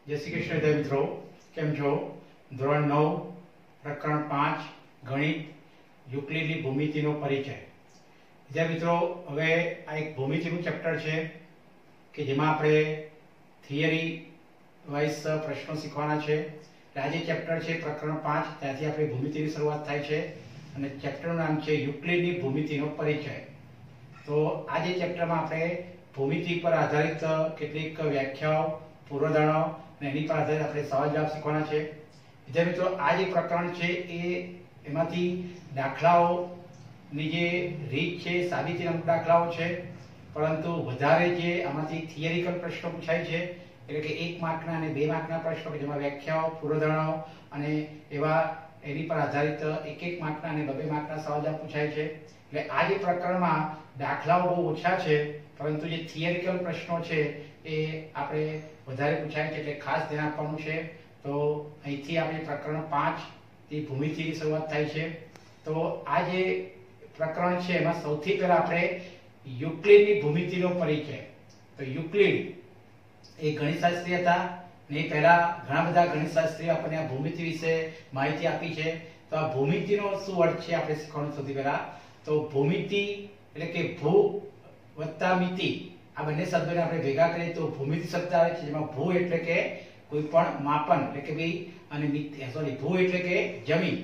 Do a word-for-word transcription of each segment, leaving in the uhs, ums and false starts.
जय श्री कृष्ण विद्यार्थी मित्रों, केम छो? धोरण नौ प्रकरण पांच गणित युक्लिडની ભૂમિતિનો પરિચય। વિદ્યાર્થી મિત્રો, હવે આ એક ભૂમિતિનું ચેપ્ટર છે કે જેમાં આપણે થિયરી વાઇઝ પ્રશ્નો શીખવાના છે। આ જે ચેપ્ટર છે પ્રકરણ પાંચ, ત્યાંથી આપણે ભૂમિતિની શરૂઆત થાય છે અને ચેપ્ટરનું નામ છે યુક્લિડની ભૂમિતિનો પરિચય। તો આ જે ચેપ્ટરમાં આપણે ભૂમિતિ પર આધારિત કેટલીક વ્યાખ્યાઓ, પૂર્વધારણાઓ અને એની પર આધારિત આપણે સવાલ જવાબ શીખવાના છે। વિદ્યાર્થી મિત્રો, આ જે પ્રકરણ છે એ એમાંથી દાખલાઓની જે રીત છે, સાબિતીના અમુક દાખલાઓ છે, પરંતુ વધારે જે આમાંથી થિયરિકલ પ્રશ્નો પૂછાય છે, એટલે કે એક માર્કના અને બે માર્કના પ્રશ્નો કે જેમાં વ્યાખ્યાઓ, પૂર્વધારણાઓ અને એવા એની પર આધારિત એક એક માર્કના અને બે માર્કના સવાલ જવાબ પૂછાય છે। એટલે આ જે પ્રકરણમાં દાખલાઓ બહુ ઓછા છે, પરંતુ જે થિયરિકલ પ્રશ્નો છે એ આપણે વધારે પૂછાય છે, એટલે ખાસ ધ્યાન આપવાનું છે। તો અહીંથી આપણે પ્રકરણ પાંચ થી ભૂમિતિની શરૂઆત થાય છે। તો આ જે પ્રકરણ છે એમાં સૌથી પહેલા આપણે યુક્લિડની ભૂમિતિનો પરિચય। તો યુક્લિડ એ ગણિતશાસ્ત્રી હતા ને એ પહેલા ઘણા બધા ગણિતશાસ્ત્રીઓ આપણને આ ભૂમિતિ વિશે માહિતી આપી છે। તો આ ભૂમિતિનો શું અર્થ છે આપણે શીખવાનું સૌથી પહેલા। તો ભૂમિતિ એટલે કે ભૂ વત્તા મિતિ, આ બંને શબ્દોને આપણે ભેગા કરીએ તો ભૂમિતિ શબ્દ આવે છે, જેમાં ભૂ એટલે કે કોઈ પણ માપન એટલે કે ભાઈ અને મિતિ સોરી ભૂ એટલે કે જમીન,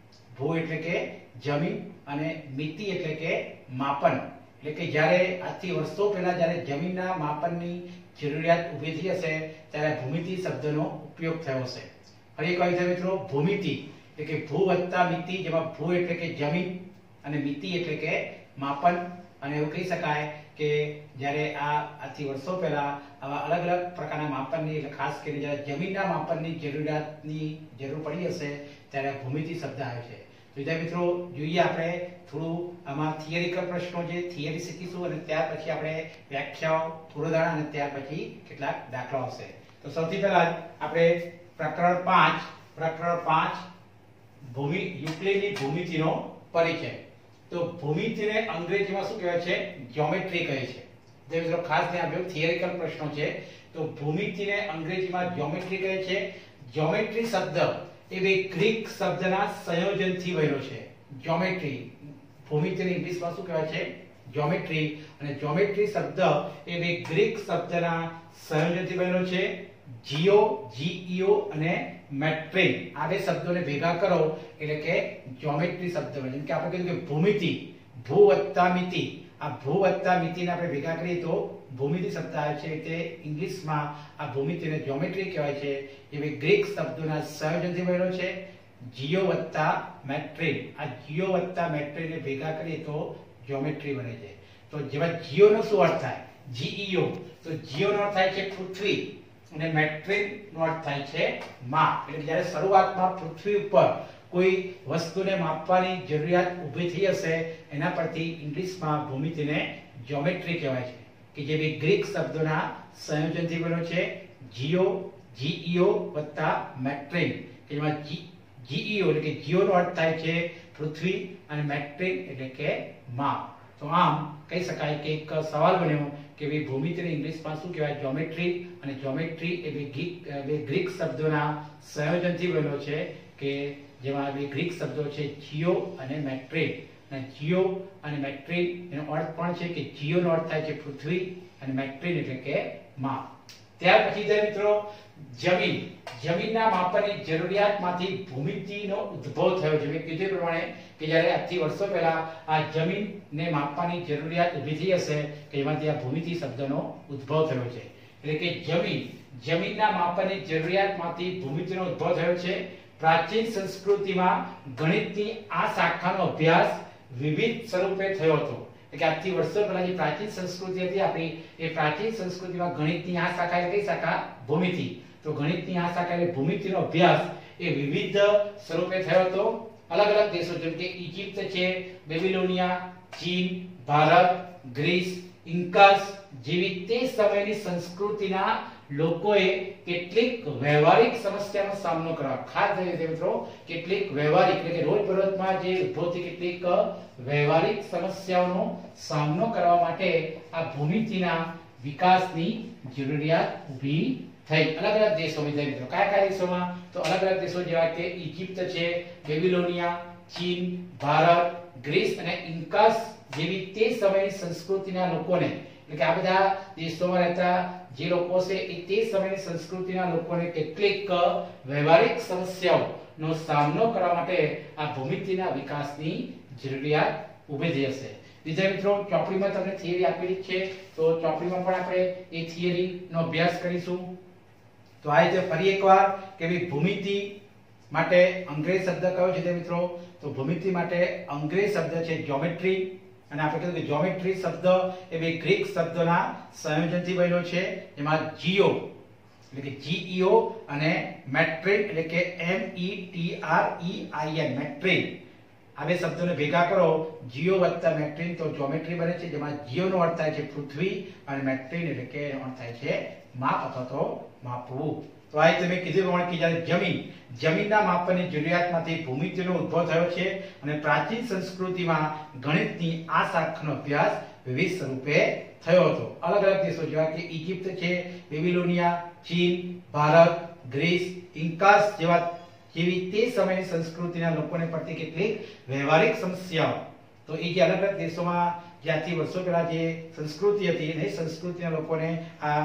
ભૂ એટલે કે જમીન અને મિતિ એટલે કે માપન। એટલે કે જ્યારે આજથી વર્ષો પહેલા જ્યારે જમીનના માપનની જરૂરિયાત ઊભી થઈ હશે ત્યારે ભૂમિતિ શબ્દનો ઉપયોગ થયો હશે। ફરી કહ્યું છે મિત્રો, ભૂમિતિ એટલે કે ભૂ વત્તા મિતિ, જેમાં ભૂ એટલે કે જમીન અને મિતિ એટલે કે માપન। અને એવું કહી શકાય કે જ્યારે આ આજથી વર્ષો પહેલા આવા અલગ અલગ પ્રકારના માપનની, એટલે ખાસ કરીને જ્યારે જમીનના માપનની જરૂરિયાતની જરૂર પડી હશે ત્યારે ભૂમિતિ શબ્દ આવે છે। તો વિદ્યાર્થી મિત્રો, જોઈએ આપણે થોડું આમાં થિયરિકલ પ્રશ્નો છે, થિયરી શીખીશું અને ત્યાર પછી આપણે વ્યાખ્યાઓ, પૂર્વધારણા અને ત્યાર પછી કેટલાક દાખલાઓ હશે। તો સૌથી પહેલા આપણે પ્રકરણ પાંચ પ્રકરણ પાંચ ભૂમિ યુક્લિડની ભૂમિતિનો પરિચય। તો ભૂમિતિને અંગ્રેજીમાં શું કહેવાય છે? જ્યોમેટ્રી કહે છે। જે મિત્રો ખાસ ધ્યાન આપજો, થિયરિકલ પ્રશ્નો છે। તો ભૂમિતિને અંગ્રેજીમાં જ્યોમેટ્રી કહે છે। જ્યોમેટ્રી શબ્દ એ બે ગ્રીક શબ્દના સંયોજનથી બનેલો છે। જ્યોમેટ્રી, ભૂમિતિને ઇંગ્લિશમાં શું કહેવાય છે? જ્યોમેટ્રી। અને જ્યોમેટ્રી શબ્દ એ બે ગ્રીક શબ્દના સંયોજનથી બનેલો છે। જીઓ, જીઈઓ અને મેટ્રિન, આ બે શબ્દોને ભેગા કરો એટલે કે જ્યોમેટ્રી શબ્દ બને। જેમ કે આપણે કીધું કે ભૂમિતિ, ભૂ વત્તા મિતિ, આ ભૂ વત્તા મિતિને આપણે ભેગા કરીએ તો ભૂમિતિ શબ્દ આવે છે। એટલે ઇંગ્લિશમાં આ ભૂમિતિને જ્યોમેટ્રી કહેવાય છે। એ બે ગ્રીક શબ્દોના સંયોજનથી બનેલો છે। જીઓ વત્તા મેટ્રિન, આ જીઓ વત્તા મેટ્રિનને ભેગા કરીએ તો જ્યોમેટ્રી બને છે। તો જેમાં જીઓનો શું અર્થ થાય? જીઈઓ, તો જીઓનો અર્થ થાય છે પૃથ્વી અને મેટ્રિન નો અર્થ થાય છે માપ। એટલે જ્યારે શરૂઆતમાં પૃથ્વી ઉપર કોઈ વસ્તુને માપવાની જરૂરિયાત ઊભી થઈ હશે એના પરથી ઇંગ્લિશમાં ભૂમિતિને જ્યોમેટ્રી કહેવાય છે, કે જે બે ગ્રીક શબ્દોના સંયોજનથી બન્યો છે। જીઓ, જીઈઓ વત્તા મેટ્રિન, કે જેમાં જીઈઓ એટલે કે જીઓનો અર્થ થાય છે પૃથ્વી અને મેટ્રિન એટલે કે માપ। તો આમ કહી શકાય કે એક સવાલ બન્યો કે ભાઈ ભૂમિતિને ઇંગ્લિશમાં શું કહેવાય? જ્યોમેટ્રી। અને જ્યોમેટ્રી એ બે ગ્રીક બે ગ્રીક શબ્દોના સંયોજનથી બનેલો છે, કે જેમાં બે ગ્રીક શબ્દો છે જીઓ અને મેટ્રિન। અને જીઓ અને મેટ્રિન એનો અર્થ પણ છે કે જીઓનો અર્થ થાય છે પૃથ્વી અને મેટ્રિન એટલે કે માપ। ત્યાર પછી જે મિત્રો જમીન, જમીનના માપનની જરૂરિયાતમાંથી ભૂમિતિનો ઉદ્ભવ થયો છે। મેં કીધું પ્રમાણે કે જ્યારે આજથી વર્ષો પહેલા આ જમીનને માપવાની જરૂરિયાત ઊભી થઈ હશે કે એમાંથી આ ભૂમિતિ શબ્દનો ઉદ્ભવ થયો છે। એટલે કે જમીન, જમીનના માપનની જરૂરિયાતમાંથી ભૂમિતિનો ઉદ્ભવ થયો છે। પ્રાચીન સંસ્કૃતિમાં ગણિતની આ શાખાનો અભ્યાસ વિવિધ સ્વરૂપે થયો હતો। એટલે કે આજથી વર્ષો પહેલા જે પ્રાચીન સંસ્કૃતિ હતી આપણી, એ પ્રાચીન સંસ્કૃતિમાં ગણિતની આ શાખા એટલે કઈ શાખા? ભૂમિતિ। તો ગણિતની આ શાખા એટલે ભૂમિતિનો અભ્યાસ એ વિવિધ સ્વરૂપે થયો હતો। અલગ અલગ દેશો જેમ કે ઇજિપ્ત છે, બેબીલોનિયા, ચીન, ભારત, ગ્રીસ, ઇન્કાસ જેવી તે સમયની સંસ્કૃતિના લોકોએ કેટલીક વ્યવહારિક સમસ્યાનો સામનો કરવા, ખાસ કરીને મિત્રો કેટલીક વ્યવહારિક એટલે કે રોજબરોજમાં જે ઉદ્ભવતી કેટલીક વ્યવહારિક સમસ્યાઓનો સામનો કરવા માટે આ ભૂમિતિના વિકાસની જરૂરિયાત ઊભી થઈ અલગ અલગ દેશો વિદ્યાર્થી મિત્રો કયા કયા દેશોમાં તો અલગ અલગ દેશો જેવા કે ઇજિપ્ત છે, બેબીલોનિયા, ચીન, ભારત, ગ્રીસ અને ઇન્કાસ જેવી તે સમયની સંસ્કૃતિના લોકોને એટલે કે આ બધા દેશોમાં રહેતા જે લોકો છે એ તે સમયની સંસ્કૃતિના લોકોને કેટલીક વ્યવહારિક સમસ્યાઓનો સામનો કરવા માટે આ ભૂમિતિના વિકાસની જરૂરિયાત ઊભી થઈ હશે। વિદ્યાર્થી મિત્રો ચોપડીમાં તમને થિયરી આપેલી છે તો ચોપડીમાં પણ આપણે એ થિયરીનો અભ્યાસ કરીશું। તો આ રીતે ફરી એકવાર કે ભાઈ ભૂમિતિ માટે અંગ્રેજી શબ્દ કયો છે તે મિત્રો તો ભૂમિતિ માટે અંગ્રેજી શબ્દ છે જ્યોમેટ્રી અને આપણે કીધું કે જ્યોમેટ્રી શબ્દ એ બે ગ્રીક શબ્દોના સંયોજનથી બન્યો છે એમાં જીઓ એટલે કે જીઈઓ અને મેટ્રિક એટલે કે M E T R E I N metric આ બે શબ્દોને ભેગા કરો જીઓ વત્તા મેટ્રિક તો જ્યોમેટ્રી બને છે જેમાં જીઓ નો અર્થ થાય છે પૃથ્વી અને મેટ્રિક એટલે કે એનો અર્થ થાય છે માપ અથવા તો માપવું। તો આ તમે કીધું પ્રમાણે કે જ્યારે જમીન જમીનના માપનની જરૂરિયાતમાંથી ભૂમિતિનો ઉદ્ભવ થયો છે અને પ્રાચીન સંસ્કૃતિમાં ગણિતની આ શાખાનો અભ્યાસ વિવિધ સ્વરૂપે થયો હતો। અલગ અલગ દેશો જેવા કે ઇજિપ્ત છે, બેબીલોનિયા, ચીન, ભારત, ગ્રીસ, ઇન્કાસ જેવા જેવી તે સમયની સંસ્કૃતિના લોકોને પડતી કેટલીક વ્યવહારિક સમસ્યાઓ તો એ જે અલગ અલગ દેશોમાં જ્યાંથી વર્ષો પહેલા જે સંસ્કૃતિ હતી એ સંસ્કૃતિના લોકોને આ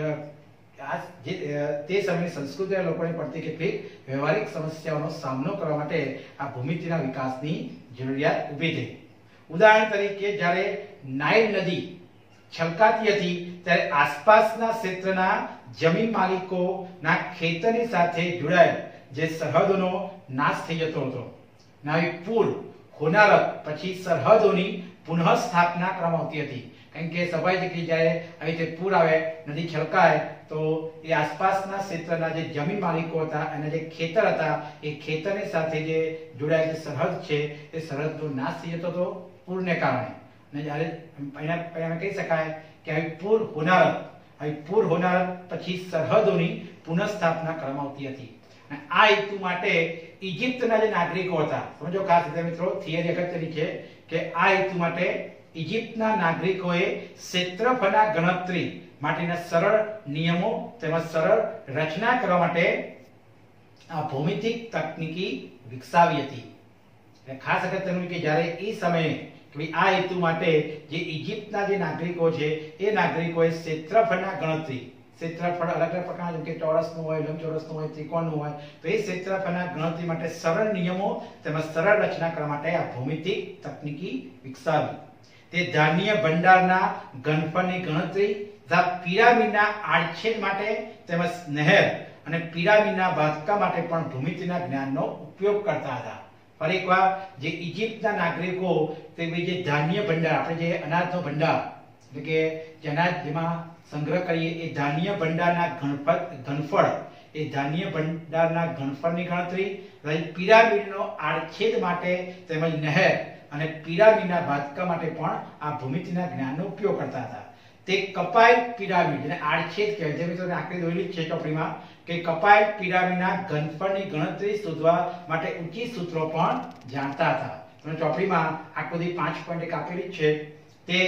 આ જે તે સમયની સંસ્કૃતિના લોકોને પડતી કેટલીક વ્યવહારિક સમસ્યાઓનો સામનો કરવા માટે આ ભૂમિતિના વિકાસની જરૂરિયાત ઊભી થઈ। ઉદાહરણ તરીકે જ્યારે નાઇલ નદી છલકાતી હતી ત્યારે આસપાસના ક્ષેત્રના જમીન માલિકોના ખેતરની સાથે જોડાયેલ જે સરહદોનો નાશ થઈ જતો હતો। નવી પૂર હોનારત પછી સરહદોની પુનઃસ્થાપના કરવામાં આવતી હતી કારણ કે સ્વાભાવિક છે કે જ્યારે આવી રીતે પૂર આવે નદી છલકાય તો એ આસપાસના ક્ષેત્રના જે જમીન માલિકો હતા અને જે ખેતર હતા એ ખેતરની સાથે જે જોડાયેલ સરહદ છે એ સરહદનો નાશ થઈ જતો હતો પૂરને કારણે અને જ્યારે એના કહી શકાય કે આવી પૂર હોનારત આવી પૂર હોનારત પછી સરહદોની પુનઃસ્થાપના કરવામાં આવતી હતી। આ હેતુ માટે ઇજિપ્તના જે નાગરિકો હતા સમજો ખાસ મિત્રો થિયરી અગત્યની છે કે આ હેતુ માટે ઇજિપ્તના નાગરિકોએ ક્ષેત્રફળના ગણતરી માટેના સરળ નિયમો તેમજ સરળ રચના કરવા માટે આ ભૌમિતિક તકનીકી વિકસાવી હતી। એટલે ખાસ અગત્યનું કે જ્યારે એ સમયે કે આ હેતુ માટે જે ઇજિપ્તના જે નાગરિકો છે એ નાગરિકોએ ક્ષેત્રફળના ગણતરી ક્ષેત્રફળ અલગ અલગ પ્રકારના જેમ કે ચોરસનું હોય, લંબચોરસનું હોય, ત્રિકોણનું હોય તો એ ક્ષેત્રફળના ગણતરી માટે સરળ નિયમો તેમજ સરળ રચના કરવા માટે આ ભૌમિતિક તકનીકી વિકસાવી। તે ધાન્ય ભંડારના ઘનફળની ગણતરી તથા પિરામિડના આડછેદ માટે તેમજ નહેર અને પિરામિડના બાંધકામ માટે પણ ભૂમિતિના જ્ઞાનનો ઉપયોગ કરતા હતા। ફરી એકવાર જે ઇજિપ્તના નાગરિકો તે જે ધાન્ય ભંડાર આપણે જે અનાજનો ભંડાર એટલે કે જે અનાજ જેમાં સંગ્રહ કરીએ એ ધાન્ય ભંડારના ઘનફળ ઘનફળ એ ધાન્ય ભંડારના ઘનફળની ગણતરી પિરામિડનો આડછેદ માટે તેમજ નહેર અને પિરામિડના બાંધકામ માટે પણ આ ભૂમિતિના જ્ઞાનનો ઉપયોગ કરતા હતા। તે કપાયેલ પિરામિડ અને આડછેદ કહેવાય છે મિત્રો આકૃતિ દોરેલી છે ચોપડીમાં કે કપાયેલ પિરામિડના ઘનફળની ગણતરી શોધવા માટે ઊંચી સૂત્રો પણ જાણતા હતા। તમે ચોપડીમાં આકૃતિ પાંચ પોઈન્ટ એક આપેલી છે તે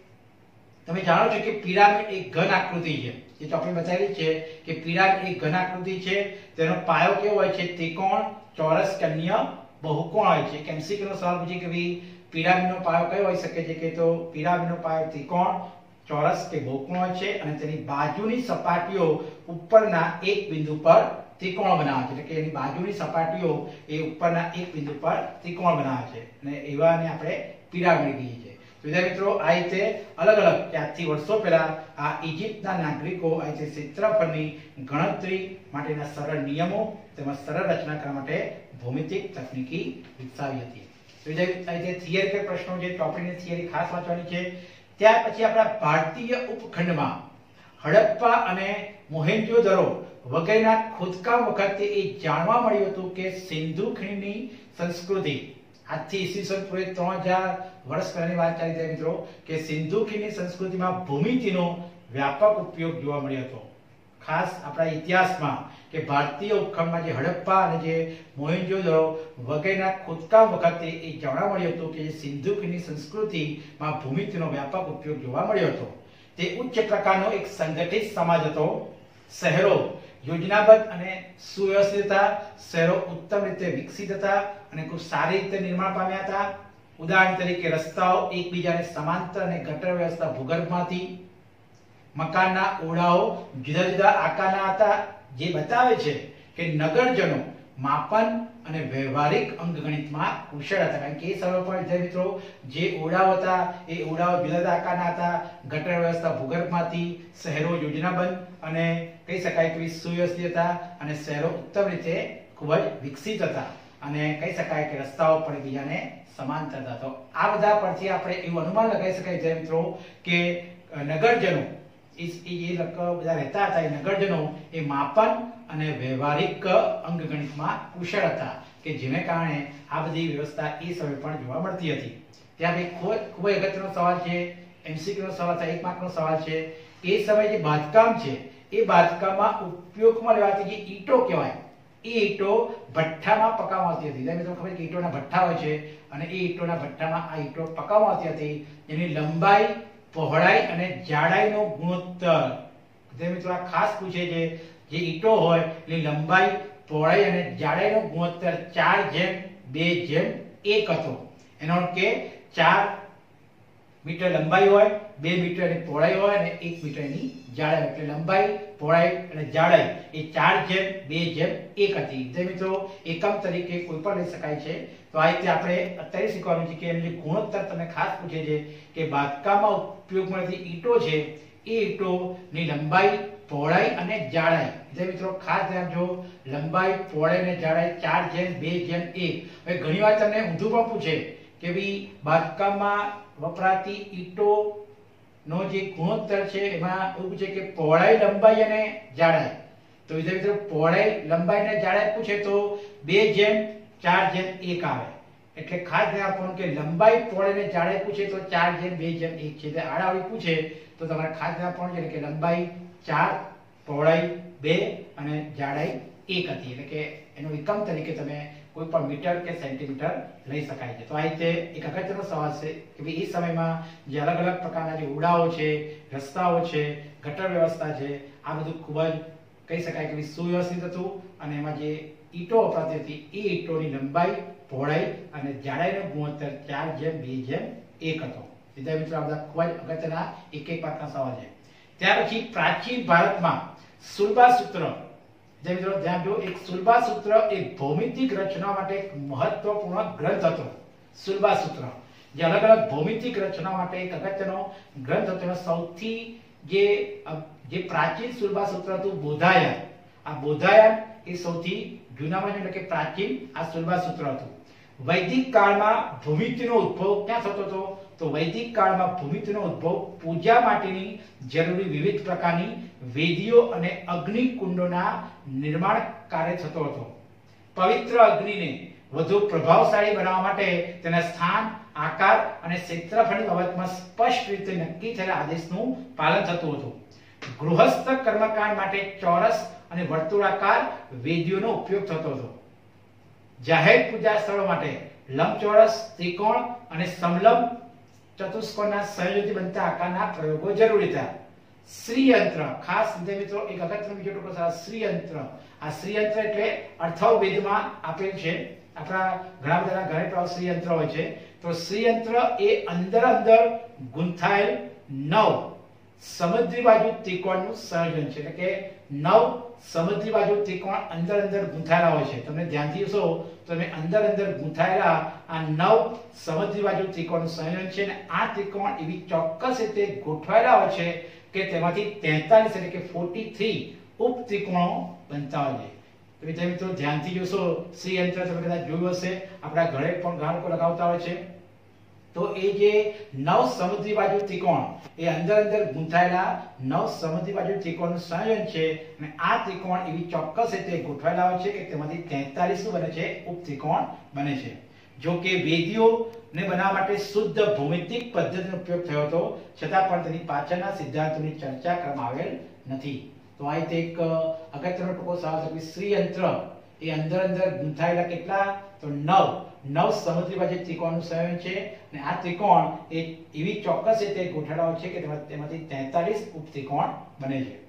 તમે જાણો છો કે પિરામિડ એક ઘન આકૃતિ છે જે ચોપડી બતાવેલી છે કે પિરામિડ એક ઘન આકૃતિ છે તેનો પાયો કેવો હોય છે ત્રિકોણ, ચોરસ કે અન્ય બહુકોણ હોય છે। એમસીક્યુ નો સવાલ પૂછે કે ભાઈ પિરામિડનો પાયો કયો હોઈ શકે છે કે તો પિરામિડનો પાયો ત્રિકોણ, ચોરસ કે બહુકોણ હોય છે અને તેની બાજુની સપાટીઓ ઉપરના એક બિંદુ પર ત્રિકોણ બનાવે છે એટલે કે એની બાજુની સપાટીઓ એ ઉપરના એક બિંદુ પર ત્રિકોણ બનાવે છે અને એવાને આપણે પિરામિડ કહીએ છીએ। વિદ્યાર્થી મિત્રો આ રીતે અલગ અલગ ત્યાંથી વર્ષો પહેલા આ ઇજિપ્તના નાગરિકો આ રીતે ક્ષેત્રફળની ગણતરી માટેના સરળ નિયમો તેમજ સરળ રચના કરવા માટે ભૌમિતિક તકનીકી વિકસાવી હતી। વિદ્યાર્થી આ રીતે થિયરી કે પ્રશ્નો જે ચોપડીની થિયરી ખાસ વાંચવાની છે। ત્યાર પછી આપણા ભારતીય ઉપખંડમાં હડપ્પા અને મોહેન્જો-દરો વગેરેના ખોદકામ વખતે એ જાણવા મળ્યું હતું કે સિંધુ ખીણની સંસ્કૃતિ આજથી ઈસવીસન પૂર્વે ત્રણ હજાર વર્ષ પહેલાની વાત ચાલી જાય મિત્રો કે સિંધુ ખીણની સંસ્કૃતિમાં ભૂમિતિનો વ્યાપક ઉપયોગ જોવા મળ્યો હતો। ખાસ આપણા ઇતિહાસમાં કે ભારતીય ઉપખંડમાં જે હડપ્પા અને જે મોહેન્જો-દરો વગેરેના ખોદકામ વખતે એ જાણવા મળ્યું હતું કે સિંધુ ખીણની સંસ્કૃતિમાં ભૂમિતિનો વ્યાપક ઉપયોગ જોવા મળ્યો હતો। તે ઉચ્ચ પ્રકારનો એક સંગઠિત સમાજ હતો। શહેરો યોજનાબદ્ધ અને સુવ્યવસ્થિત હતા, શહેરો ઉત્તમ રીતે વિકસિત હતા અને ખૂબ સારી રીતે નિર્માણ પામ્યા હતા. ઉદાહરણ તરીકે રસ્તાઓ એકબીજાને સમાંતર અને ગટર વ્યવસ્થા ભૂગર્ભમાંથી, મકાનના ઓરડાઓ જુદા જુદા આકારના હતા, જે બતાવે છે કે નગરજનો માપન અને વ્યવહારિક અંકગણિતમાં કુશળ હતા. કારણ કે એ સમય પર વિદ્યાર્થી મિત્રો જે ઓરડાઓ હતા એ ઓરડાઓ જુદા જુદા આકારના હતા, ગટર વ્યવસ્થા ભૂગર્ભમાંથી, શહેરો યોજનાબદ્ધ અને કહી શકાય કે સુવ્યવસ્થિત હતા અને શહેરો ઉત્તમ રીતે ખૂબ જ વિકસિત હતા અને કહી શકાય કે રસ્તાઓ પણ એકબીજાને સમાંતર હતા. તો આ બધા પરથી આપણે એવું અનુમાન લગાવી શકાય છે મિત્રો કે નગરજનો એ જે લોકો બધા રહેતા હતા એ નગરજનો એ માપન અને વ્યવહારિક અંકગણિતમાં કુશળ હતા કે જેને કારણે આ બધી વ્યવસ્થા એ સમય પણ જોવા મળતી હતી. ત્યાં એક ખૂબ ખૂબ જ અગત્યનો સવાલ છે, એમસીક્યુ નો સવાલ છે, એક માર્કનો સવાલ છે. એ સમયે જે બાંધકામ છે એ બાંધકામમાં ઉપયોગમાં લેવાતી જે ઈંટો કહેવાય એ ઈંટો ભઠ્ઠામાં પકાવવામાં આવતી હતી. મિત્રો ખબર કે ઈંટોના ભઠ્ઠા હોય છે અને એ ઈંટોના ભઠ્ઠામાં આ ઈંટો પકાવવામાં આવતી હતી. એની લંબાઈ, પહોળાઈ અને જાડાઈનો ગુણોત્તર મિત્રો આ ખાસ પૂછે છે. જે ઈંટો હોય એની લંબાઈ, પહોળાઈ અને જાડાઈનો ગુણોત્તર ચાર જેમ બે જેમ એક હતો. એનો અર્થ કે ચાર મીટર લંબાઈ હોય, બે મીટર ની પહોળાઈ હોય અને એક મીટર ની જાડાઈ. એટલે લંબાઈ, પહોળાઈ અને જાડાઈ એ ચાર જેમ બે જેમ એક હતી. જે મિત્રો એકમ તરીકે કોઈ પણ લઈ શકાય છે. તો આ રીતે આપણે અત્યારે શીખવાનું છે કે એનો જે ગુણોત્તર તમને ખાસ પૂછે છે કે બાંધકામમાં ઉપયોગમાં લેતી ઈંટો છે એ ઈંટોની લંબાઈ, પહોળાઈ અને જાડાઈ. જે મિત્રો ખાસ ધ્યાન આપજો, લંબાઈ, પહોળાઈ અને જાડાઈ ચાર જેમ બે જેમ એક. હવે ઘણીવાર તમને ઊંધું પણ પૂછે કે ભાઈ બાંધકામમાં વપરાતી ઈંટો નો જે ગુણોત્તર છે એમાં એવું પૂછે કે પહોળાઈ, લંબાઈ અને જાડાઈ. તો વિદ્યાર્થી મિત્રો પહોળાઈ, લંબાઈ અને જાડાઈ પૂછે તો બે જેમ ચાર જેમ એક આવે. એટલે ખાસ ધ્યાન આપવાનું કે લંબાઈ, પહોળાઈ અને જાડાઈ પૂછે તો ચાર જેમ બે જેમ એક છે. એટલે આડાવડી પૂછે તો તમારે ખાસ ધ્યાન આપવાનું છે કે લંબાઈ ચાર, પહોળાઈ બે અને જાડાઈ એક હતી. એટલે કે એનો એકમ તરીકે તમે કોઈ પણ મીટર કે સેન્ટીમીટર લઈ શકાય છે. તો આ રીતે એક અગત્યનો સવાલ છે કે ભાઈ એ સમયમાં જે અલગ અલગ પ્રકારના જે ઓરડાઓ છે, રસ્તાઓ છે, ગટર વ્યવસ્થા છે, આ બધું ખૂબ જ કહી શકાય કે સુવ્યવસ્થિત હતું અને એમાં જે ઈંટો વપરાતી હતી એ ઈંટોની લંબાઈ, પહોળાઈ અને જાડાઈનો ગુણોત્તર ચાર જેમ બે જેમ એક હતો. વિદ્યાર્થી મિત્રો આ બધા ખૂબ જ અગત્યના એક એક પાઠના સવાલ છે. ત્યાર પછી પ્રાચીન ભારતમાં સુલભા સૂત્ર. જે મિત્રો ધ્યાન દો, એક સુલભા સૂત્ર એ ભૌમિતિક રચના માટે એક મહત્વપૂર્ણ ગ્રંથ હતો. સુલભા સૂત્ર જે અલગ અલગ ભૌમિતિક રચના માટે એક અગત્યનો ગ્રંથ હતો. એમાં સૌથી જે જે પ્રાચીન સુલભા સૂત્ર હતું બોધાયન. આ બોધાયન એ સૌથી જૂનામાં એટલે કે પ્રાચીન આ સુલભા સૂત્ર હતું. વૈદિક કાળમાં ભૂમિતિનો ઉદ્ભવ ક્યાં થતો હતો? તો વૈદિક કાળમાં ભૂમિતિનો ઉદ્ભવ પૂજા માટેની જરૂરી વિવિધ પ્રકારની વેદીઓ અને અગ્નિકુંડોના નિર્માણ કાર્ય થતો હતો. પવિત્ર અગ્નિને વધુ પ્રભાવશાળી બનાવવા માટે તેના સ્થાન, આકાર અને ક્ષેત્રફળની બાબતમાં સ્પષ્ટ રીતે નક્કી થયેલા આદેશનું પાલન થતું હતું. ગૃહસ્થ કર્મકાંડ માટે ચોરસ અને વર્તુળાકાર વેદીઓનો ઉપયોગ થતો હતો. જાહેર પૂજા સ્થળો માટે લંબચોરસ, ત્રિકોણ અને સમલંબ ચતુષ્કોણના સંયોજનથી બનતા આકારના પ્રયોગો જરૂરી હતા. શ્રીયંત્ર ખાસ મિત્રો એક અગત્યનો બીજો ટુકડો છે શ્રીયંત્ર. આ શ્રીયંત્ર એટલે અથર્વવેદમાં આપેલ છે. આપણા ઘણા બધા ગણિત શ્રીયંત્ર હોય છે. તો શ્રીયંત્ર એ અંદર અંદર ગૂંથાયેલ નવ સમુદ્રી બાજુ ત્રિકોણનું સંયોજન છે. એટલે કે નવ સમુદ્રી બાજુ ત્રિકોણ અંદર અંદર ગૂંથાયેલા હોય છે. તમે ધ્યાનથી જોશો તો તમે અંદર અંદર ગૂંથાયેલા આ નવ સમુદ્રી બાજુ ત્રિકોણનું સંયોજન છે અને આ ત્રિકોણ એવી ચોક્કસ રીતે ગોઠવાયેલા હોય છે કે તેમાંથી તેતાલીસ એટલે કે તૈંતાલીસ ઉપ ત્રિકોણો બનતા હોય છે. તો વિદ્યાર્થી મિત્રો ધ્યાનથી જોશો શ્રીયંત્ર તમે કદાચ જોયું હશે, આપણા ઘરે પણ ઘણા લોકો લગાવતા હોય છે. તો એ જે નવ સમુદ્રી બાજુ ત્રિકોણ એ અંદર અંદર ગૂંથાયેલા નવ સમુદ્રી બાજુ ત્રિકોણનું સંયોજન છે અને આ ત્રિકોણ એવી ચોક્કસ રીતે ગોઠવાયેલા હોય છે કે તેમાંથી તેતાલીસ બને છે ઉપ ત્રિકોણ બને છે. જો કે વેદીઓને બનાવવા માટે શુદ્ધ ભૌમિતિક પદ્ધતિનો ઉપયોગ થયો હતો, છતાં પણ તેની પાછળના સિદ્ધાંતોની ચર્ચા કરવામાં આવેલ નથી. તો આ રીતે એક અગત્યનો ટૂંકો સવાલ છે. શ્રીયંત્ર એ અંદર અંદર ગૂંથાયેલા કેટલા? તો નવ નવ સમુદ્રી બાજુ ત્રિકોણનું સંયોજન છે અને આ ત્રિકોણ એ એવી ચોક્કસ રીતે ગોઠવાયેલા છે કે તેમાંથી તેતાલીસ ઉપ ત્રિકોણ બને છે.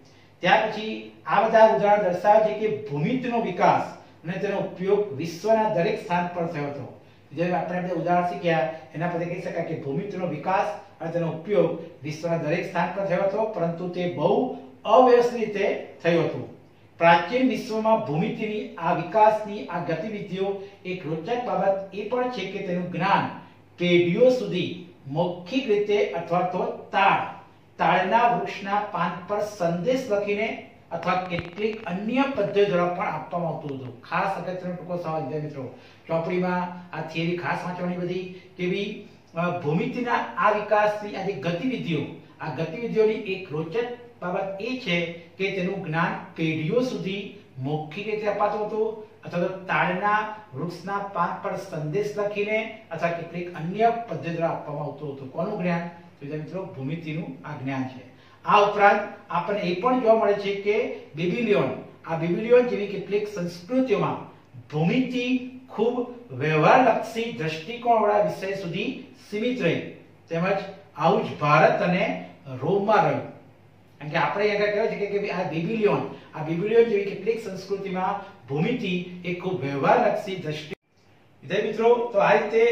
ત્યાર પછી આ બધા ઉદાહરણ દર્શાવે છે કે ભૂમિતિનો વિકાસ અને તેનો ઉપયોગ વિશ્વના દરેક સ્થાન પર થયો હતો. જે આપણે આપણે ઉદાહરણ શીખ્યા એના પરથી કહી શકાય કે ભૂમિતિનો વિકાસ અને તેનો ઉપયોગ વિશ્વના દરેક સ્થાન પર થયો હતો, પરંતુ તે બહુ અવ્યવસ્થિત રીતે થયું હતું. પ્રાચીન વિશ્વમાં ભૂમિતિની આ વિકાસની આ ગતિવિધિઓ એક રોચક બાબત એ પણ છે કે તેનું જ્ઞાન પેઢીઓ સુધી મૌખિક રીતે અથવા તો તાળ તાળના વૃક્ષના પાન પર સંદેશ લખીને અથવા કેટલીક અન્ય પદ્ધતિઓ દ્વારા પણ આપવામાં આવતું હતું. ખાસ અગત્યનો ટૂંકો સવાલ છે મિત્રો, ચોપડીમાં આ થિયરી ખાસ વાંચવાની બધી કેવી ભૂમિતિના આ વિકાસની આ જે ગતિવિધિઓ આ ગતિવિધિઓની એક રોચક બાબત એ છે કે તેનું જ્ઞાન પેઢીઓ સુધી મૌખિક રીતે અપાતું હતું અથવા તો તાળના વૃક્ષના પાન પર સંદેશ લખીને અથવા કેટલીક અન્ય પદ્ધતિ દ્વારા આપવામાં આવતું હતું. કોનું જ્ઞાન? તો મિત્રો ભૂમિતિનું આ જ્ઞાન છે. આ ઉપરાંત આપણને એ પણ જોવા મળે છે કે બેબીલોન આ બેબીલોન જેવી કેટલીક સંસ્કૃતિઓમાં ભૂમિતિ ખૂબ વ્યવહારલક્ષી દ્રષ્ટિકોણવાળા વિષય સુધી સીમિત રહી. તેમજ આવું જ ભારત અને રોમમાં રહ્યું. કારણ કે આપણે અહીંયા કહેવાય છે કે આ બેબીલોન આ બેબીલોન જેવી કેટલીક સંસ્કૃતિમાં ભૂમિતિ એ ખૂબ વ્યવહારલક્ષી દ્રષ્ટિ વિદ્યાર્થી મિત્રો તો આ રીતે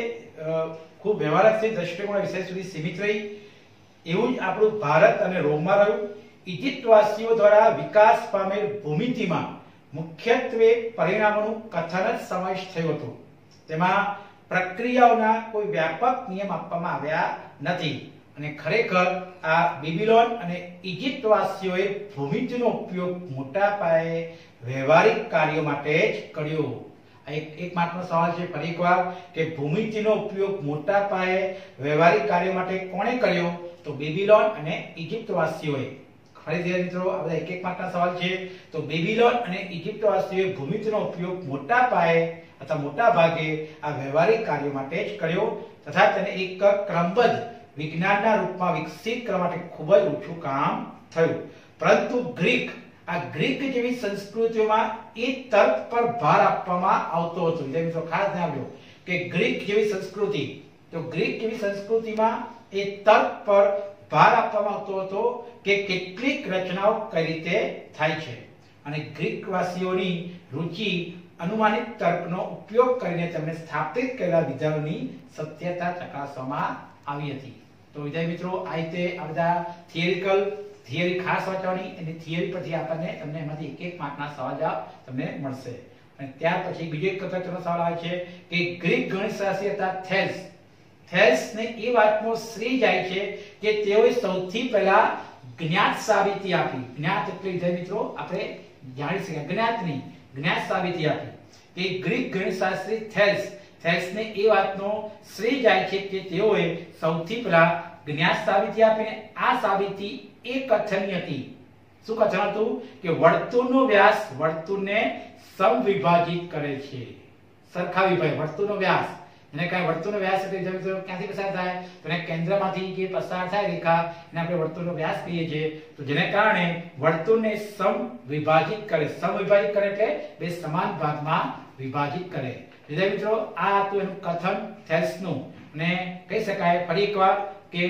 ખૂબ વ્યવહારલક્ષી દ્રષ્ટિકોણ વિષય સુધી સીમિત રહી. એવું જ આપણું ભારત અને રોમમાં રહ્યું. ઇજિપ્તવાસીઓ દ્વારા વિકાસ પામેલ ભૂમિતિમાં મુખ્યત્વે પરિણામોનું કથન જ સમાવેશ થયો હતો. તેમાં પ્રક્રિયાઓના કોઈ વ્યાપક નિયમ આપવામાં આવ્યા નથી અને ખરેખર આ બેબીલોન અને ઇજિપ્તવાસીઓએ ભૂમિતિનો ઉપયોગ મોટા પાયે વ્યવહારિક કાર્યો માટે જ કર્યો. એક એક માત્ર સવાલ છે ફરી એકવાર કે ભૂમિતિનો ઉપયોગ મોટા પાયે વ્યવહારિક કાર્યો માટે કોણે કર્યો? તો બેબીલોન અને ઇજિપ્તવાસીઓએ. ફરીથી મિત્રો આ બધા એક એક માર્કના સવાલ છે. તો બેબીલોન અને ઇજિપ્તવાસીઓએ ભૂમિતિનો ઉપયોગ મોટા પાયે અથવા મોટા ભાગે આ વ્યવહારિક કાર્યો માટે જ કર્યો તથા તેને એક ક્રમબદ્ધ વિજ્ઞાનના રૂપમાં વિકસિત કરવા માટે ખૂબ જ ઓછું કામ થયું. પરંતુ ગ્રીક આ ગ્રીક જેવી સંસ્કૃતિઓમાં એ તર્ક પર ભાર આપવામાં આવતો હતો. એટલે મિત્રો ખાસ ધ્યાન આપજો કે ગ્રીક જેવી સંસ્કૃતિ તો ગ્રીક જેવી સંસ્કૃતિમાં એ તર્ક પર ભાર આપવામાં આવતો હતો કે કેટલીક રચનાઓ કઈ રીતે થાય છે અને ગ્રીકવાસીઓની રુચિ અનુમાનિત તર્કનો ઉપયોગ કરીને તેમને સ્થાપિત કરેલા વિધાનોની સત્યતા ચકાસવામાં આવી હતી. તો વિદ્યાર્થી મિત્રો આ રીતે આ બધા થિયરિકલ થિયરી ખાસ વાંચવાની અને થિયરી પરથી આપણને તમને એમાંથી એક એક માર્કના સવાલ જવાબ તમને મળશે. અને ત્યાર પછી બીજો એક અગત્યનો સવાલ આવે છે કે ગ્રીક ગણિતશાસ્ત્રી હતા થેલ્સ થેલ્સને એ વાતનો શ્રેય જાય છે કે તેઓએ સૌથી પહેલા જ્ઞાત સાબિતી આપી. જ્ઞાત એટલે વિદ્યાર્થી મિત્રો આપણે જાણી શકીએ જ્ઞાત નહીં જ્ઞાત સાબિતી આપી કે ગ્રીક ગણિતશાસ્ત્રી થેલ્સ થેલ્સને એ વાતનો શ્રેય જાય છે કે તેઓએ સૌથી પહેલા જ્ઞાત સાબિતી આપીને આ સાબિતી એ કથનની હતી. શું કથન હતું? કે વર્તુળનો વ્યાસ વર્તુળને સમવિભાજિત કરે છે. સરખા વિભાજન વર્તુળનો વ્યાસ એને કાંઈ વર્તુળનો વ્યાસ એટલે મિત્રો ક્યાંથી પસાર થાય તો એને કેન્દ્રમાંથી જે પસાર થાય રેખા એને આપણે વર્તુળનો વ્યાસ કહીએ છીએ. તો જેને કારણે વર્તુળને સમવિભાજિત કરે. સમવિભાજિત કરે એટલે બે સમાન ભાગમાં વિભાજિત કરે. વિદ્યાર્થી મિત્રો આ હતું એનું કથન થેલ્સનું. અને કહી શકાય ફરી એકવાર કે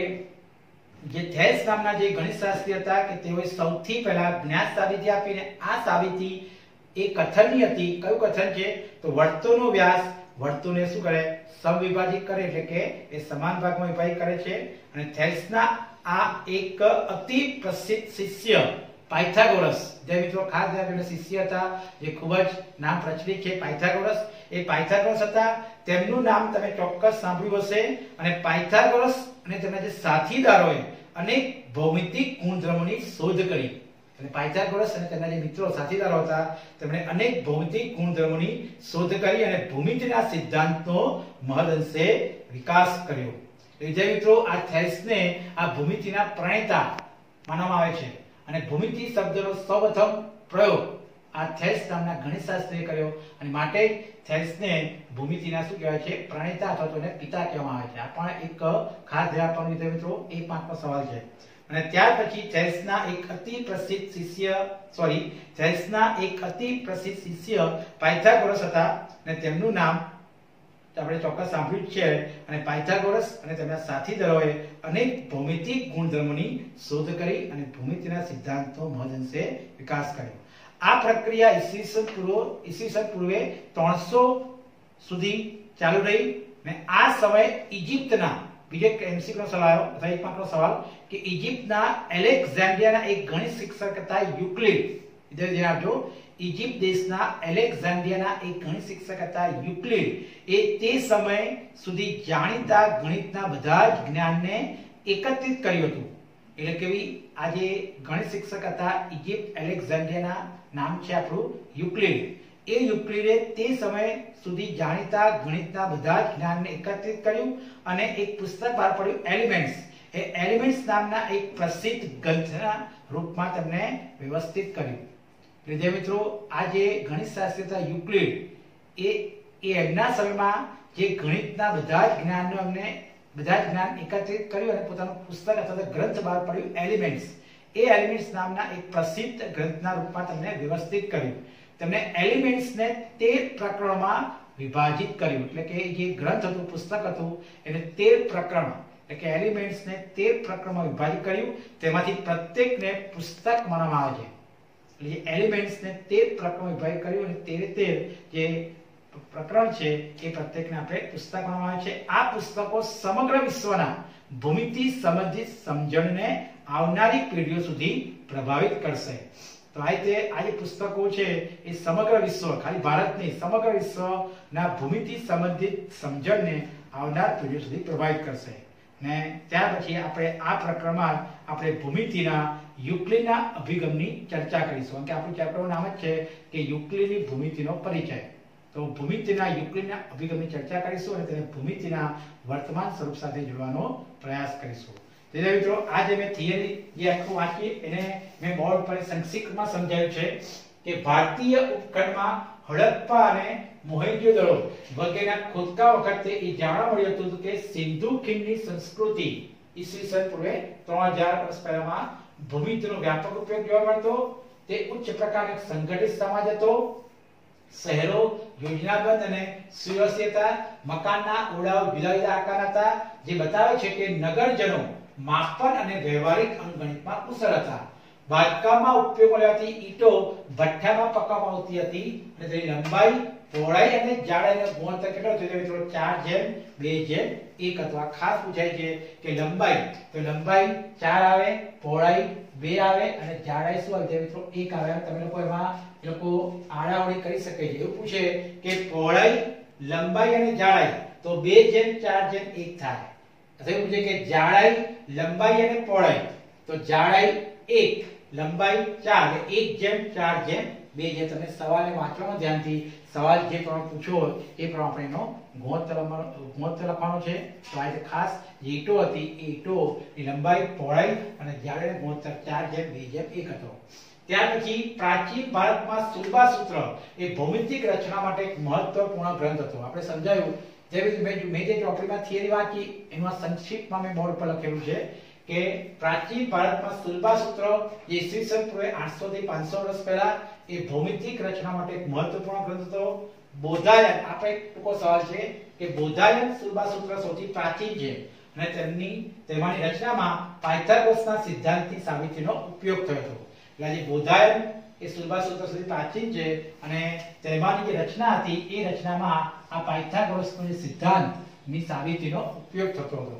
જે થેલ્સ નામના જે ગણિતશાસ્ત્રી હતા કે તેઓએ સૌથી પહેલા જ્ઞાત સાબિતી આપીને આ સાબિતી એ કથનની હતી. કયું કથન છે? તો વર્તુળનો વ્યાસ વર્તુળને શું કરે? સમવિભાજિત કરે એટલે કે એ સમાન ભાગમાં વિભાજિત કરે છે. અને થેલ્સના આ એક અતિ પ્રસિદ્ધ શિષ્ય પાયથાગોરસ જે મિત્રો ખાસ ધ્યાન શિષ્ય હતા જે ખૂબ જ નામ પ્રચલિત છે પાયથાગોરસ. એ પાયથાગોરસ હતા. તેમનું નામ તમે ચોક્કસ સાંભળ્યું હશે. અને પાયથાગોરસ અને તેમના જે સાથીદારોએ અનેક ભૌમિતિક ગુણધર્મોની શોધ કરી. અને પાયથાગોરસ અને તેમના જે મિત્રો સાથીદારો હતા તેમણે અનેક ભૌમિતિક ગુણધર્મોની શોધ કરી અને ભૂમિતિના સિદ્ધાંતનો મહદઅંશે વિકાસ કર્યો. વિદ્યાર્થી મિત્રો આ થેલ્સને આ ભૂમિતિના પ્રણેતા માનવામાં આવે છે. અને ભૂમિતિ શબ્દનો સૌપ્રથમ પ્રયોગ આ થેલ્સ નામના ગણિતશાસ્ત્રીએ કર્યો અને માટે થેલ્સને ભૂમિતિના શું કહેવાય છે? પ્રણેતા અથવા તો એને પિતા કહેવામાં આવે છે. આ પણ એક ખાસ ધ્યાન આપવાનું વિદ્યાર્થી મિત્રો એક પાંચમો સવાલ છે. અને ત્યાર પછી થેલ્સના એક અતિ પ્રસિદ્ધ શિષ્ય સોરી થેલ્સના એક અતિ પ્રસિદ્ધ શિષ્ય પાયથાગોરસ હતા અને તેમનું નામ આપણે ચોક્કસ સાંભળ્યું જ છે અને પાયથાગોરસ અને તેમના સાથીદારોએ અનેક ભૌમિતિક ગુણધર્મોની શોધ કરી અને ભૂમિતિના સિદ્ધાંતનો મહદઅંશે વિકાસ કર્યો. આ પ્રક્રિયા ઈસવીસન પૂર્વ ઈસવીસન પૂર્વે ત્રણસો સુધી ચાલુ રહી અને આ સમયે ઇજિપ્તના બીજો એક એમસીક્યુ નો સવાલ આવ્યો અથવા એક માત્ર સવાલ કે ઇજિપ્તના એલેક્ઝાન્ડ્રિયાના એક ગણિત શિક્ષક હતા યુક્લિડ. ઇધર ધ્યાન આપજો, ઇજિપ્ત દેશના એલેક્ઝાન્ડ્રિયાના એક ગણિત શિક્ષક હતા યુક્લિડ. એ તે સમય સુધી જાણીતા ગણિતના બધા જ જ્ઞાનને એકત્રિત કર્યું હતું. એટલે કે આ જે ગણિત શિક્ષક હતા ઇજિપ્ત એલેક્ઝાન્ડ્રિયાના નામ છે આપણું યુક્લિડ. એ યુક્લિડે તે સમય સુધી જાણીતા ગણિતના બધા જ જ્ઞાનને એકત્રિત કર્યું અને એક પુસ્તક બહાર પડ્યું એલિમેન્ટ્સ. એ એલિમેન્ટ્સ નામના એક પ્રસિદ્ધ ગ્રંથના રૂપમાં તેમને વ્યવસ્થિત કર્યું. વિદ્યાર્થી મિત્રો, આ જે ગણિતશાસ્ત્રી હતા યુક્લિડ એ એ એમના સમયમાં જે ગણિતના બધા જ જ્ઞાનનો એમને બધા જ જ્ઞાન એકત્રિત કર્યું અને પોતાનું પુસ્તક અથવા ગ્રંથ બહાર પડ્યું એલિમેન્ટ્સ. એ એલિમેન્ટ્સ નામના એક પ્રસિદ્ધ ગ્રંથના રૂપમાં તેમને વ્યવસ્થિત કર્યું. તેમણે એલિમેન્ટ્સને તેર પ્રકરણોમાં વિભાજિત કર્યું. એટલે કે જે ગ્રંથ હતું, પુસ્તક હતું, એને તેર પ્રકરણ એટલે કે એલિમેન્ટ્સને તેર પ્રકરણમાં વિભાજિત કર્યું. તેમાંથી પ્રત્યેકને પુસ્તક માનવામાં આવે છે. એટલે એલિમેન્ટ્સને તેર પ્રકરણમાં વિભાજિત કર્યું અને તેરે તેર જે પ્રકરણ છે એ પ્રત્યેકને આપણે પુસ્તક માનવામાં આવે છે. આ પુસ્તકો સમગ્ર વિશ્વના ભૂમિતિ સંબંધિત સમજણને આવનારી પેઢીઓ સુધી પ્રભાવિત કરશે. તો આ રીતે આ જે પુસ્તકો છે એ સમગ્ર વિશ્વ, ખાલી ભારત નહીં, સમગ્ર વિશ્વના ભૂમિતિ સંબંધિત સમજણને આવનાર પેઢીઓ સુધી પ્રભાવિત કરશે. ને ત્યાર પછી આપણે આ પ્રકરણમાં આપણે ભૂમિતિના યુક્લિડના અભિગમની ચર્ચા કરીશું. કે આપણું ચેપ્ટરનું નામ જ છે કે યુક્લિડની ભૂમિતિનો પરિચય. તો ભૂમિતિના યુક્લિડના અભિગમની ચર્ચા કરીશું અને તેને ભૂમિતિના વર્તમાન સ્વરૂપ સાથે જોડવાનો પ્રયાસ કરીશું. તેથી મિત્રો, આ જે મેં થિયરી જે આખું વાંચી એને મેં બોર્ડ પર સંક્ષિપ્તમાં સમજાવ્યું છે કે ભારતીય ઉપખંડમાં હડપ્પા અને મોહેંજો-દડો વગેરેના ખોદકા વખતે એ જાણવા મળ્યું હતું કે સિંધુ ખીણની સંસ્કૃતિ ઈસવીસન પૂર્વે ત્રણ હજાર વર્ષ પહેલામાં ભૂમિતિનો વ્યાપક ઉપયોગ જોવા મળતો. તે ઉચ્ચ પ્રકારનો સંગઠિત સમાજ હતો. શહેરો યોજનાબદ્ધ અને સુવ્યવસ્થિત હતા. મકાનના ઓરડાઓ જુદા જુદા આકારના હતા, જે બતાવે છે કે નગરજનો માપન અને વ્યવહારિક અંકગણિતમાં કુશળ હતા. બાંધકામમાં ઉપયોગમાં લેવાતી ઈંટો ભઠ્ઠામાં પકાવવામાં આવતી હતી અને તેની લંબાઈ, પહોળાઈ અને જાડાઈનો ગુણોત્તર કેટલો હતો? મિત્રો ચાર જેમ બે જેમ એક અથવા ખાસ પૂછાય છે કે લંબાઈ, તો લંબાઈ ચાર આવે, પહોળાઈ બે આવે અને જાડાઈ શું આવે? મિત્રો એક આવે. તમે લોકો એમાં એ લોકો આડાવડી કરી શકે છે. એવું પૂછે કે પહોળાઈ, લંબાઈ અને જાડાઈ, તો બે જેમ ચાર જેમ એક થાય. અથવા એવું પૂછે કે જાડાઈ, લંબાઈ અને પહોળાઈ, તો જાડાઈ એક, લંબાઈ ચાર, એક જેમ ચાર જેમ બે જેમ. તમે સવાલને વાંચવાનો ધ્યાનથી, સવાલ જે પ્રમાણે પૂછ્યો એ પ્રમાણે આપણે એનો ગુણોત્તર ગુણોત્તર લખવાનો છે. તો આ રીતે ખાસ જે ઈંટો હતી એ ઈંટોની લંબાઈ, પહોળાઈ અને જાડાઈનો ગુણોત્તર ચાર જેમ બે જેમ એક હતો. ત્યાર પછી પ્રાચીન ભારતમાં સુલભાસૂત્ર એ ભૌમિતિક રચના માટે એક મહત્વપૂર્ણ ગ્રંથ હતો. આપણે સમજાયું જેવી મેં મેં જે ચોપડીમાં થિયરી વાંચી એમાં સંક્ષિપ્તમાં મેં બોર્ડ પર લખેલું છે કે પ્રાચીન ભારતમાં સુલભાસૂત્ર જે ઈસવીસન પૂર્વે આઠસો થી પાંચસો વર્ષ પહેલા એ ભૌમિતિક રચના માટે એક મહત્વપૂર્ણ ગ્રંથ હતો. બોધાયન, આપણે ટૂંકો સવાલ છે કે બોધાયન સુલભાસૂત્ર સૌથી પ્રાચીન છે અને તેમની તેમાંની રચનામાં પાયથાગોરસના સિદ્ધાંતની સાબિતીનો ઉપયોગ થયો હતો. એટલે જે બોધાયન એ સુલભાસૂત્ર સુધી પ્રાચીન છે અને તેમાંની જે રચના હતી એ રચનામાં આ પાયથાગોરસનો જે સિદ્ધાંતની સાબિતીનો ઉપયોગ થતો હતો.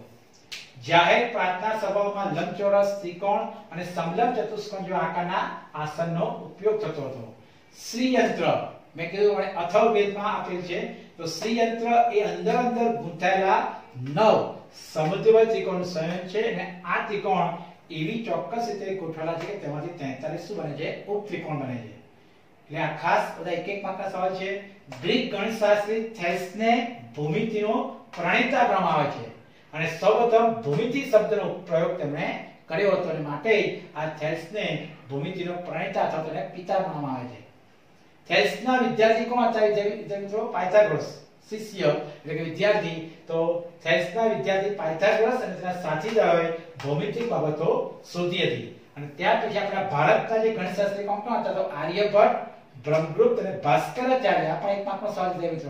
જાહેર પ્રાર્થના સભાઓમાં લંબચોરસ, ત્રિકોણ અને સમલંબ ચતુષ્કોણ જેવા આકારના આસનનો ઉપયોગ થતો હતો. શ્રીયંત્ર મેં કીધું અથર્વવેદમાં આપેલ છે. તો શ્રીયંત્ર એ અંદર અંદર ગૂંથાયેલા નવ સમદ્વિબાહુ ત્રિકોણનું સંયોજન છે અને આ ત્રિકોણ એવી ચોક્કસ રીતે ગોઠવેલા છે કે તેમાંથી તેતાલીસ શું બને છે? ઉપત્રિકોણ બને છે. એટલે આ ખાસ બધા એક એક માર્કના સવાલ છે. ગ્રીક ગણિતશાસ્ત્રી થેલ્સને ભૂમિતિનો પ્રણેતા ગણવામાં આવે છે અને સૌપ્રથમ ભૂમિતિ શબ્દનો પ્રયોગ તેમણે કર્યો હતો અને માટે આ થેલ્સને ભૂમિતિનો પ્રણેતા અથવા તો પિતા ગણવામાં આવે છે. થેલ્સના વિદ્યાર્થી કોણ હતા? વિદ્યાર્થી મિત્રો પાયથાગોરસ. શિષ્ય એટલે કે વિદ્યાર્થી. તો થેલ્સના વિદ્યાર્થી પાયથાગોરસ અને તેના સાથીદારોએ ભૌમિતિક બાબતો શોધી હતી. અને ત્યાર પછી આપણા ભારતના જે ગણિતશાસ્ત્રી કોણ કોણ હતા? તો આર્યભટ્ટ, બ્રહ્મગુપ્ત અને ભાસ્કરાચાર્ય. આ પણ એક માર્કનો સવાલ છે મિત્રો.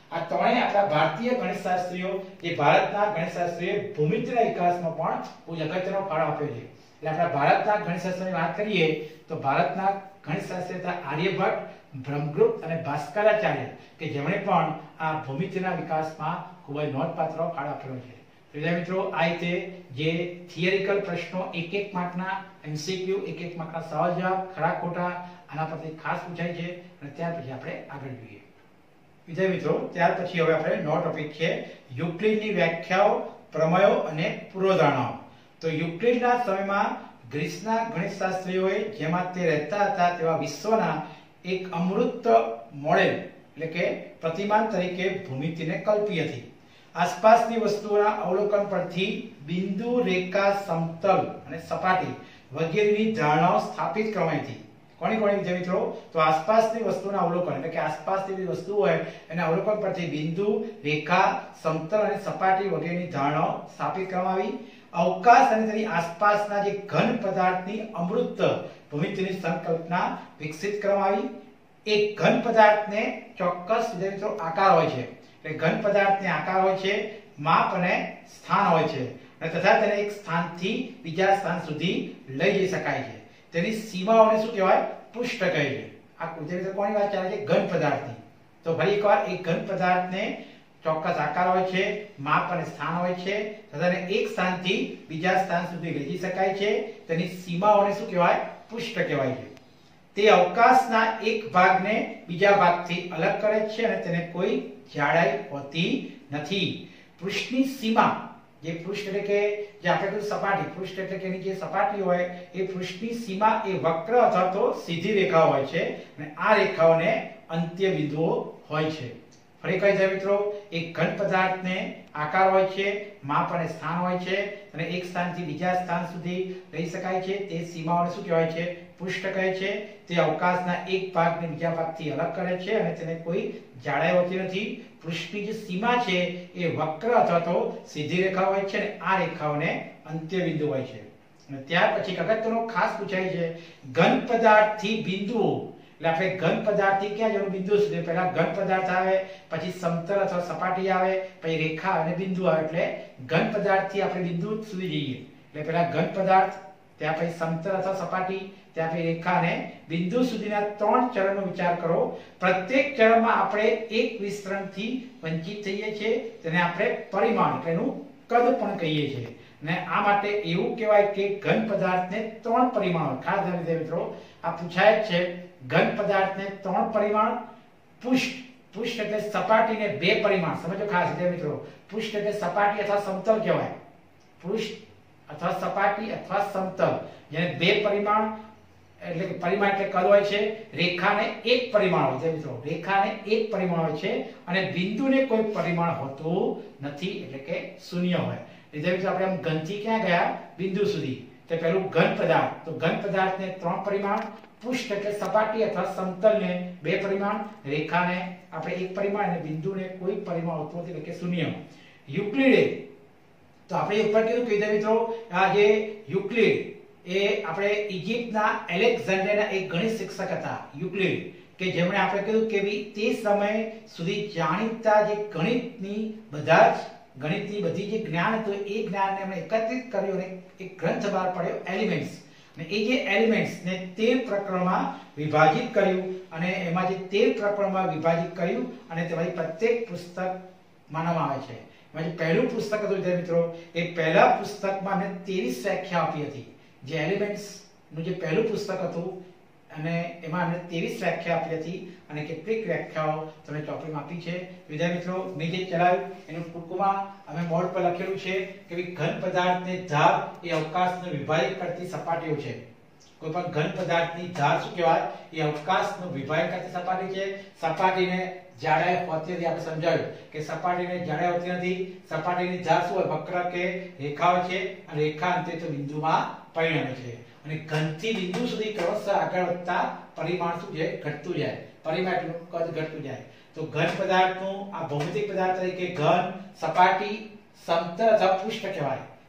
આ ત્રણેય આપણા ભારતીય ગણિતશાસ્ત્રીઓ જે ભારતના ગણિતશાસ્ત્રીએ ભૂમિતિના વિકાસમાં પણ બહુ અગત્યનો ફાળો આપ્યો છે. એટલે આપણા ભારતના ગણિતશાસ્ત્રની વાત કરીએ તો ભારતના ગણિતશાસ્ત્રી હતા આર્યભટ્ટ, બ્રહ્મગુપ્ત અને ભાસ્કરાચાર્ય કે જેમણે પણ આ ભૂમિતિના વિકાસમાં ખૂબ જ નોંધપાત્ર ફાળો આપેલો છે. વિદ્યાર્થી મિત્રો, આ રીતે જે થિયરિકલ પ્રશ્નો એક એક માર્કના એમસીક્યુ એક એક માર્કના સવાલ જવાબ ખરા ખોટા આના પરથી ખાસ પૂછાય છે અને ત્યાર પછી આપણે આગળ જોઈએ. વિદ્યાર્થી મિત્રો, ત્યાર પછી હવે આપણે નો ટોપિક છે યુક્લિડની વ્યાખ્યાઓ, પ્રમેયો અને પૂર્વધારણાઓ. તો યુક્લિડના સમયમાં ગ્રીસના ગણિતશાસ્ત્રીઓએ જેમાં તે રહેતા હતા તેવા વિશ્વના એક અમૂર્ત મોડેલ એટલે કે પ્રતિમાન તરીકે ભૂમિતિને કલ્પી હતી. આસપાસની વસ્તુઓના અવલોકન પરથી બિંદુ, રેખા, સમતલ અને સપાટી વગેરેની ધારણાઓ સ્થાપિત કરવાઈ હતી. કોની કોની વિદ્યાર્થી મિત્રો? તો આસપાસની વસ્તુઓના અવલોકન એટલે કે આસપાસની જે વસ્તુ હોય એના અવલોકન પરથી બિંદુ, રેખા, સમતલ અને સપાટી વગેરેની ધારણાઓ સ્થાપિત કરવામાં આવી. અવકાશ અને તેની આસપાસના જે ઘન પદાર્થની અમૂર્ત ભૂમિતિની સંકલ્પના વિકસિત કરવામાં આવી. એક ઘન પદાર્થને ચોક્કસ વિદ્યાર્થી મિત્રો આકાર હોય છે. એટલે ઘન પદાર્થને આકાર હોય છે, માપ અને સ્થાન હોય છે અને તથા તેને એક સ્થાનથી બીજા સ્થાન સુધી લઈ જઈ શકાય છે. તેની સીમાઓને શું કહેવાય? પૃષ્ઠ કહે છે. આ વિદ્યાર્થી કોની વાત ચાલે છે? ઘન પદાર્થની. તો ફરી એકવાર, એક ઘન પદાર્થને ચોક્કસ આકાર હોય છે, માપ અને સ્થાન હોય છે તથા તેને એક સ્થાનથી બીજા સ્થાન સુધી લઈ જઈ શકાય છે. તેની સીમાઓને શું કહેવાય? પૃષ્ઠ કહેવાય છે. તે અવકાશના એક ભાગને બીજા ભાગથી અલગ કરે છે અને તેને કોઈ જાડાઈ હોતી નથી. પૃષ્ઠની સીમા, જે પૃષ્ઠ એટલે કે જે આપણે કહીએ સપાટી, પૃષ્ઠ એટલે કે એની જે સપાટી હોય એ પૃષ્ઠની સીમા એ વક્ર અથવા તો સીધી રેખા હોય છે અને આ રેખાઓને અંત્ય બિંદુઓ હોય છે. ફરી કહી દે મિત્રો, એક ઘન પદાર્થને આકાર હોય છે, માપ અને સ્થાન હોય છે અને એક સ્થાનથી બીજા સ્થાન સુધી લઈ શકાય છે. તે સીમાઓને શું કહેવાય છે? પૃષ્ઠ કહે છે. તે અવકાશના એક ભાગને બીજા ભાગથી અલગ કરે છે અને તેને કોઈ જાડાઈ હોતી નથી. પૃષ્ઠની જે સીમા છે એ વક્ર અથવા તો સીધી રેખા હોય છે અને આ રેખાઓને અંત્ય બિંદુ હોય છે. અને ત્યાર પછી અગત્યનો ખાસ પૂછાય છે ઘન પદાર્થથી બિંદુઓ. એટલે આપણે ઘન પદાર્થથી ક્યાં જવાનું? બિંદુ સુધી. પહેલા ઘન પદાર્થ આવે, પછી સમતલ અથવા સપાટી આવે, પછી રેખા અને બિંદુ આવે. એટલે ઘન પદાર્થથી આપણે બિંદુ સુધી જઈએ. એટલે પહેલા ઘન પદાર્થ, ત્યાં પછી સમતલ અથવા સપાટી, ત્યાં પછી રેખા અને બિંદુ સુધીના ત્રણ ચરણનો વિચાર કરો. પ્રત્યેક ચરણમાં આપણે એક વિસ્તરણથી વંચિત થઈએ છીએ. તેને આપણે પરિમાણ એટલે એનું કદ પણ કહીએ છીએ. અને આ માટે એવું કહેવાય કે ઘન પદાર્થને ત્રણ પરિમાણો, ખાસ ધ્યાન રાખજો મિત્રો, આ પૂછાય છે. ઘન પદાર્થને ત્રણ પરિમાણ, પૃષ્ઠ, પૃષ્ઠ એટલે સપાટીને બે પરિમાણ. સમજો ખાસ વિદ્યાર્થી મિત્રો, પૃષ્ઠ એટલે સપાટી અથવા સમતલ કહેવાય. પૃષ્ઠ અથવા સપાટી અથવા સમતલ, જેને બે પરિમાણ એટલે કે પરિમાણ એટલે કદ હોય છે. રેખાને એક પરિમાણ હોય છે મિત્રો, રેખાને એક પરિમાણ હોય છે અને બિંદુને કોઈ પરિમાણ હોતું નથી એટલે કે શૂન્ય હોય. વિદ્યાર્થી મિત્રો, આપણે આમ ઘનથી ક્યાં ગયા? બિંદુ સુધી. તો પહેલું ઘન પદાર્થ, તો ઘન પદાર્થને ત્રણ પરિમાણ, પૃષ્ઠ એટલે સપાટી અથવા સમતલને બે પરિમાણ, રેખાને આપણે એક પરિમાણ અને બિંદુને કોઈ પરિમાણ હોતું નથી એટલે કે શૂન્ય. યુક્લિડે, તો આપણે ઉપર કીધું કે મિત્રો આ જે યુક્લિડ એ આપણે ઇજિપ્તના એલેક્ઝાન્ડરના એક ગણિત શિક્ષક હતા યુક્લિડ, કે જેમણે આપણે કીધું કે તે સમય સુધી જાણીતા જે ગણિતની બધા જ ગણિતની બધી જે જ્ઞાન હતું એ જ્ઞાનને એમણે એકત્રિત કર્યું અને એક ગ્રંથ બહાર પાડ્યો એલિમેન્ટ્સ. અને એ જે એલિમેન્ટ્સ ને તેર પ્રકરણમાં વિભાજિત કર્યું અને એમાં જે તેર પ્રકરણમાં વિભાજિત કર્યું અને તેમાંથી પ્રત્યેક પુસ્તક માનવામાં આવે છે. એમાં જે પહેલું પુસ્તક હતું વિદ્યાર્થી મિત્રો, એ પહેલા પુસ્તકમાં મેં ત્રેવીસ વ્યાખ્યા આપી હતી. જે એલિમેન્ટ્સ નું જે પહેલું પુસ્તક હતું અને એમાં અમે ત્રેવીસ વ્યાખ્યા આપી હતી અને કેટલીક વ્યાખ્યાઓ તમે ચોપડીમાં આપી છે. વિદ્યાર્થી મિત્રો, મેં જે ચલાવ્યું એનું ટૂંકમાં અમે બોર્ડ પર લખેલું છે કે ઘન પદાર્થને ધાર એ અવકાશને વિભાજિત કરતી સપાટીઓ છે. કોઈ પણ ઘન પદાર્થની ધાર શું કહેવાય? એ અવકાશનું વિભાજન કરતી સપાટી છે. સપાટીને જાડાઈ હોતી નથી. આપણે સમજાવ્યું કે સપાટીને જાડાઈ હોતી નથી. સપાટીની ધાર શું હોય? વક્ર કે રેખા હોય છે અને રેખા અંતે તો બિંદુમાં પરિણમે છે. અને ઘનથી બિંદુ સુધી ક્રમશઃ આગળ વધતા પરિમાણ શું છે? ઘટતું જાય. પરિમાણનું કદ ઘટતું જાય. તો ઘન પદાર્થનું આ ભૌમિતિક પદાર્થ તરીકે ઘન, સપાટી, સમતલ અથવા પૃષ્ઠ કહેવાય.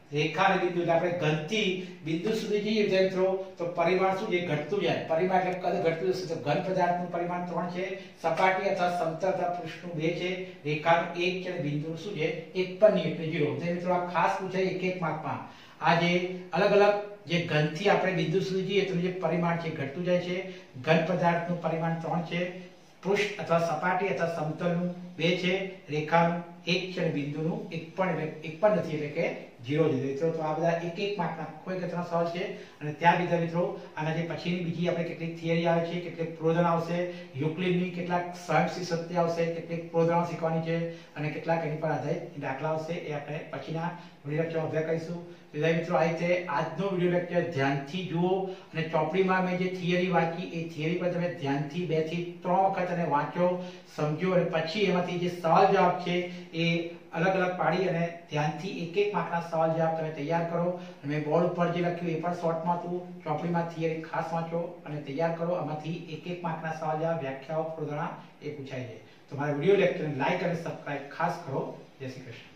રેખા અને બિંદુ એટલે આપણે ઘનથી બિંદુ સુધી જઈએ વિદ્યાર્થી મિત્રો તો પરિમાણ શું છે ઘટતું જાય પરિમાણ એટલે કદ ઘટતું જશે તો ઘન પદાર્થનું પરિમાણ ત્રણ છે સપાટી અથવા સમતલ અથવા પૃષ્ઠનું બે છે રેખાનું એક છે અને બિંદુનું શું છે એક પણ નહીં એટલે ઝીરો વિદ્યાર્થી મિત્રો આ ખાસ પૂછાય એક એક માર્કમાં આ જે અલગ અલગ જે ઘનથી આપણે બિંદુ સુધી જઈએ તો જે પરિમાણ છે ઘટતું જાય છે ઘન પદાર્થનું પરિમાણ ત્રણ છે પૃષ્ઠ અથવા સપાટી અથવા સમતલનું બે છે રેખાનું એક છે અને બિંદુનું એક પણ એક પણ નથી એટલે કે ઝીરો છે મિત્રો તો આ બધા એક એક માર્કના કોઈ કેટલા સવાલ છે અને ત્યાર બીજા મિત્રો આના જે પછીની બીજી આપણે કેટલીક થિયરી આવે છે કેટલીક પ્રોધન આવશે યુક્લિડની કેટલાક સ્વયંસિદ્ધ સત્ય આવશે કેટલીક પ્રોધન શીખવાની છે અને કેટલાક એની પર આધારિત દાખલા આવશે એ આપણે પછીના વિડિયો લેક્ચરમાં અભ્યાસ કરીશું વિદ્યાર્થી મિત્રો આ રીતે આજનો વિડિયો લેક્ચર ધ્યાનથી જુઓ અને ચોપડીમાં મેં જે થિયરી વાંચી એ થિયરી પર તમે ધ્યાનથી બે થી ત્રણ વખત અને વાંચો સમજો અને પછી એમાંથી જે સવાલ જવાબ છે એ અલગ અલગ પાડી અને ધ્યાનથી એક એક માર્કના સવાલ જવાબ તમે તૈયાર કરો અને મેં બોર્ડ ઉપર જે લખ્યું એ પણ શોર્ટમાં હતું ચોપડીમાં થિયરી ખાસ વાંચો અને તૈયાર કરો આમાંથી એક એક માર્કના સવાલ જવાબ વ્યાખ્યાઓ પ્રોધના એ પૂછાય છે તો મારા વિડિયો લેક્ચરને લાઈક અને સબસ્ક્રાઇબ ખાસ કરો જય શ્રી કૃષ્ણ